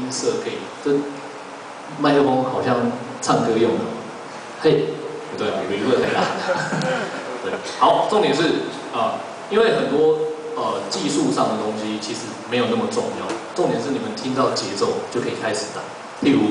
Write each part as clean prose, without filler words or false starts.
音色可以，这麦克风好像唱歌用的，嘿，不对啊，reverb 太大。对，好，重点是因为很多技术上的东西其实没有那么重要，重点是你们听到节奏就可以开始打，譬如。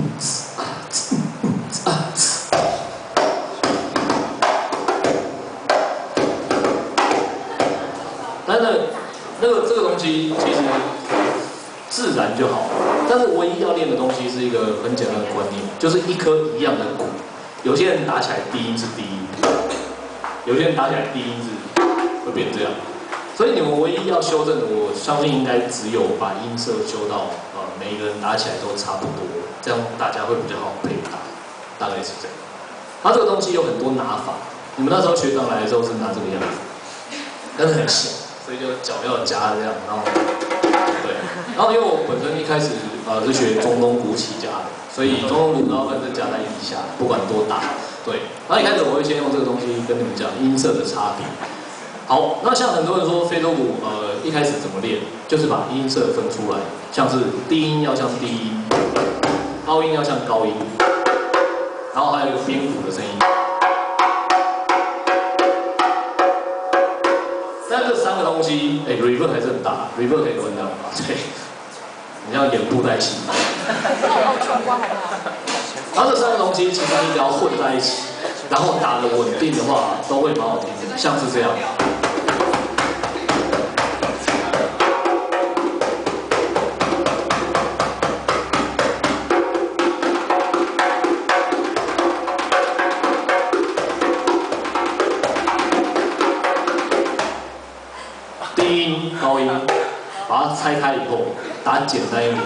但是这个东西其实自然就好，但是唯一要练的东西是一个很简单的观念，就是一颗一样的鼓。有些人打起来低音是低音，有些人打起来低音是会变这样，所以你们唯一要修正的，我相信应该只有把音色修到每一个人打起来都差不多，这样大家会比较好配打，大概是这样。它这个东西有很多拿法，你们那时候学长来的时候是拿这个样子，但是很小。所以就脚要夹这样，然后对，然后因为我本身一开始是学中东鼓起家的，所以中东鼓大部分是夹在腋下，不管多大，对。然后一开始我会先用这个东西跟你们讲音色的差别。好，那像很多人说非洲鼓，一开始怎么练，就是把音色分出来，像是低音要像低音，高音要像高音，然后还有一个边鼓的声音。但这三个东西，reverb 还是很大 ，reverb 可以分掉嘛？对，你像演布袋戏。然后这三个东西其实你只要混在一起，然后打得稳定的话，都会蛮好听的，像是这样。低音、高音，把它拆开以后，打简单一点。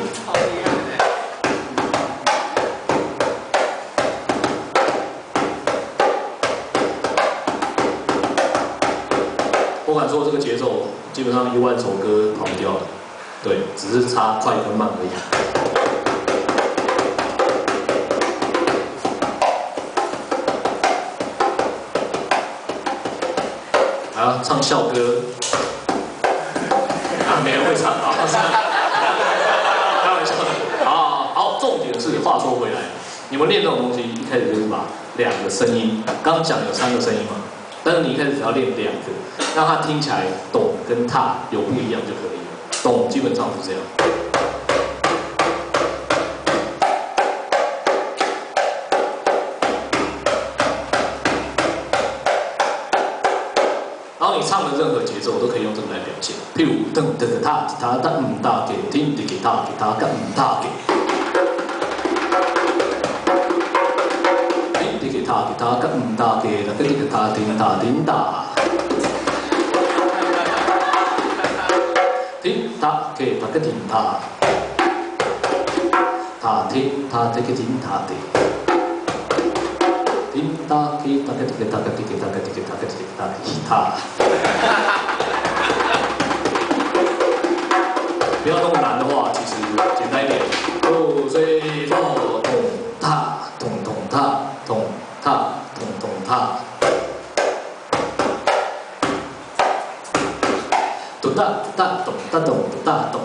我敢说这个节奏，基本上10000首歌跑不掉了。对，只是差快跟慢而已。啊，唱校歌。没人会唱啊，开玩笑的。好，重点是话说回来，你们练这种东西，一开始就是把2个声音，刚刚讲有3个声音嘛，但是你一开始只要练2个，让它听起来咚跟踏有不一样就可以了。咚基本上是这样。然后你唱的任何节奏都可以用这个来表现，譬如噔噔噔踏吉他哒哒给听滴给踏给他干踏给，听滴给踏给他干踏给那个滴给他叮哒叮哒，听他给他个听他，他听他这个听他的。叮当滴当个滴个当个滴个当个滴个当个滴个当个吉他，不要那么难的话，其实简单一点。哆瑞哆咚踏咚咚踏咚踏咚咚踏，咚哒哒咚哒咚哒咚，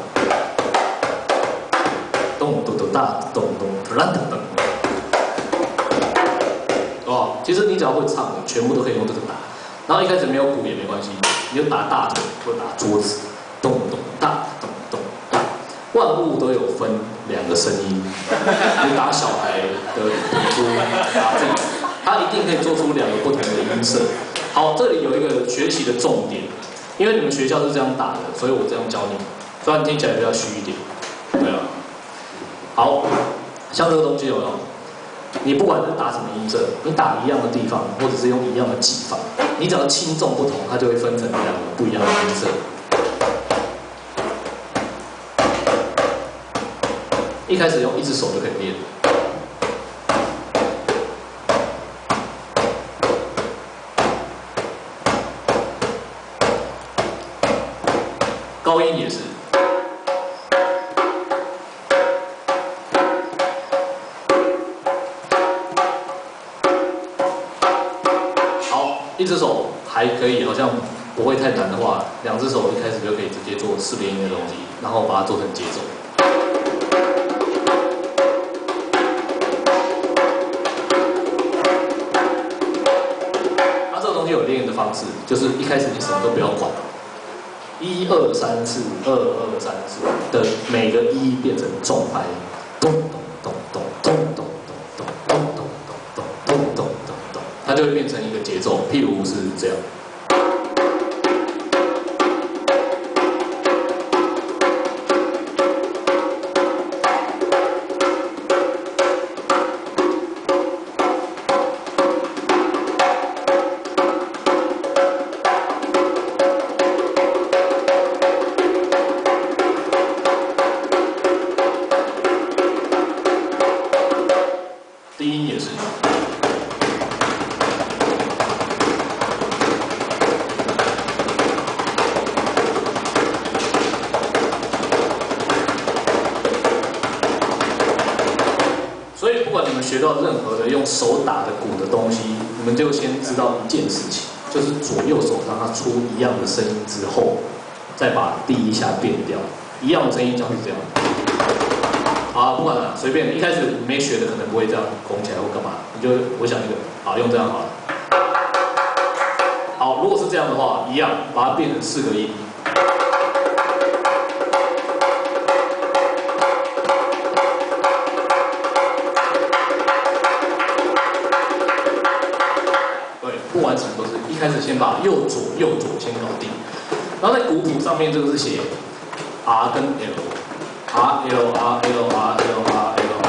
咚咚咚哒咚咚啦咚咚。其实你只要会唱的，全部都可以用这个打。然后一开始没有鼓也没关系，你就打大腿或打桌子，咚咚大咚咚大。万物都有分2个声音，你打小孩的皮肤，打自己，他一定可以做出2个不同的音色。好，这里有一个学习的重点，因为你们学校是这样打的，所以我这样教你们，虽然听起来比较虚一点，对啊。好，像这个东西有没有？你不管是打什么音色，你打一样的地方，或者是用一样的技法，你只要轻重不同，它就会分成2个不一样的音色。一开始用1只手就可以练。高音也是。1只手还可以，好像不会太难的话，2只手一开始就可以直接做4连音的东西，然后把它做成节奏。 就是一开始你什么都不要管，1 2 3 4 2 2 3 4的每个1变成重拍，咚咚咚咚咚咚咚咚咚咚咚咚咚咚咚，它就会变成一个节奏。譬如是这样。 低音也是。所以不管你们学到任何的用手打的鼓的东西，你们就先知道一件事情，就是左右手让它出一样的声音之后，再把第一下变掉，一样的声音像是这样。 好，不管了，随便。一开始没学的可能不会这样拱起来或干嘛，你就我想一个，好，用这样好了。好，如果是这样的话，一样把它变成4个音。对，不管什么都是一开始先把右左先搞定，然后在鼓谱上面这个是写 R 跟 L。R L R L R L R L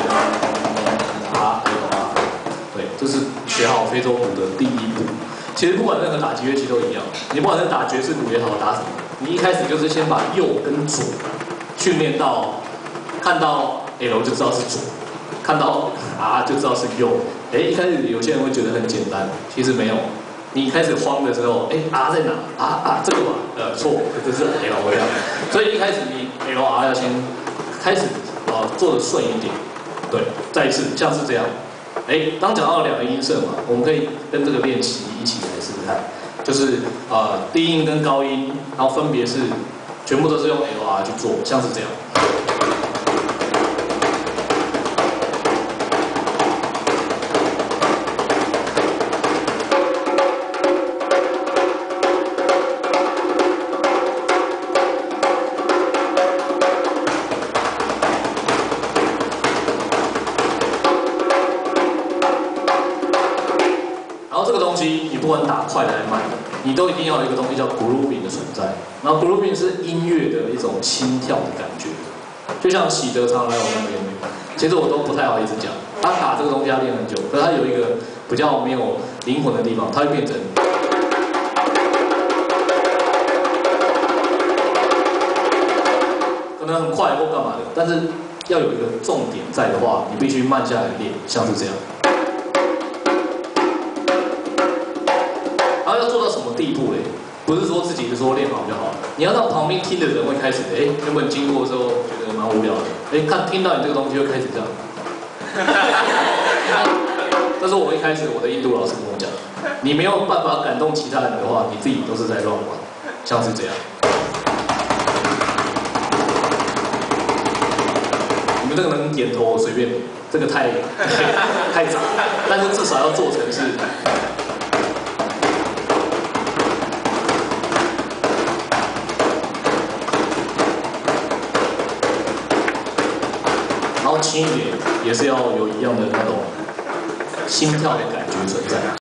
R， 对，这是学好非洲鼓的第一步。其实不管任何打击乐器都一样，你不管是打爵士鼓也好，打什么，你一开始就是先把右跟左训练到，看到 L 就知道是左，看到 R 就知道是右。一开始有些人会觉得很简单，其实没有。你一开始慌的时候，R 在哪？R 这个嘛，错，这是 L 这样。所以一开始你 L R 要先开始做的顺一点，对，再一次像是这样，当讲到2个音色嘛，我们可以跟这个练习一起来试试看，就是低音跟高音，然后分别是全部都是用 L R 去做，像是这样。 这个东西你不管打快的还慢的，你都一定要有一个东西叫 grooving 的存在。然后 grooving 是音乐的一种心跳的感觉，就像喜德常来我那边，其实我都不太好意思讲，他打这个东西要练很久，可是他有一个比较没有灵魂的地方，它会变成。可能很快或干嘛的，但是要有一个重点在的话，你必须慢下来练，像是这样。 然后要做到什么地步嘞？不是说自己说练好就好了，你要让旁边听的人会开始，原本经过的时候觉得蛮无聊的，听到你这个东西会开始这样。这是我一开始我的印度老师跟我讲，你没有办法感动其他人的话，你自己都是在乱玩，像是这样。你们这个能点头随便，这个太杂了，但是至少要做成是。 然后轻一点，也是要有一样的那种心跳的感觉存在。